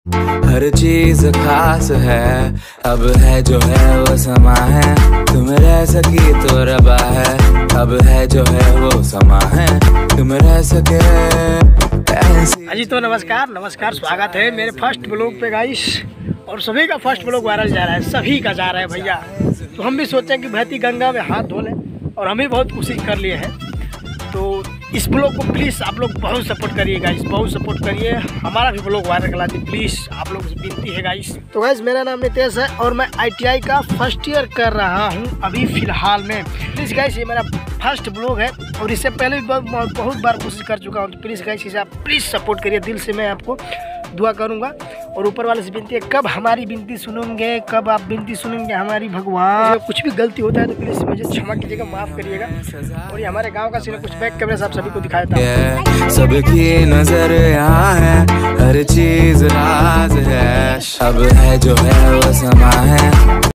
हर चीज खास है, अब है जो है वो समा है, तुम रह सकी तो रबा है, अब है जो है वो समा है, तुम रह सके ऐसी। जी तो नमस्कार स्वागत है मेरे फर्स्ट ब्लॉग पे गाइस। और सभी का फर्स्ट ब्लॉग वायरल जा रहा है, सभी का जा रहा है भैया। तो हम भी सोचें कि बहती गंगा में हाथ धो लें और हम भी बहुत कोशिश कर लिए हैं। तो इस ब्लॉग को प्लीज़ आप लोग बहुत सपोर्ट करिए गाइस, बहुत सपोर्ट करिए, हमारा भी ब्लॉग वायरल करा दी प्लीज़, आप लोग से विनती है गाइस। तो गाइस मेरा नाम नितेश है और मैं ITI का फर्स्ट ईयर कर रहा हूँ अभी फ़िलहाल में। प्लीज़ गाइस ये मेरा फर्स्ट ब्लॉग है और इससे पहले भी बहुत बार कोशिश कर चुका हूँ। तो प्लीज़ गाइस इसे आप प्लीज़ सपोर्ट करिए, दिल से मैं आपको दुआ करूँगा। और ऊपर वाले से विनती है, कब हमारी विनती सुनेंगे, कब आप विनती सुनेंगे हमारी भगवान। कुछ भी गलती होता है तो प्लीज़ मुझे क्षमा कीजिएगा, माफ़ करिएगा। और ये हमारे गांव का सीन है, कुछ बैक कैमरे से आप सभी को दिखाया था। सबकी नजर यहाँ है, हर चीज राज है, अब है जो है वो समा है।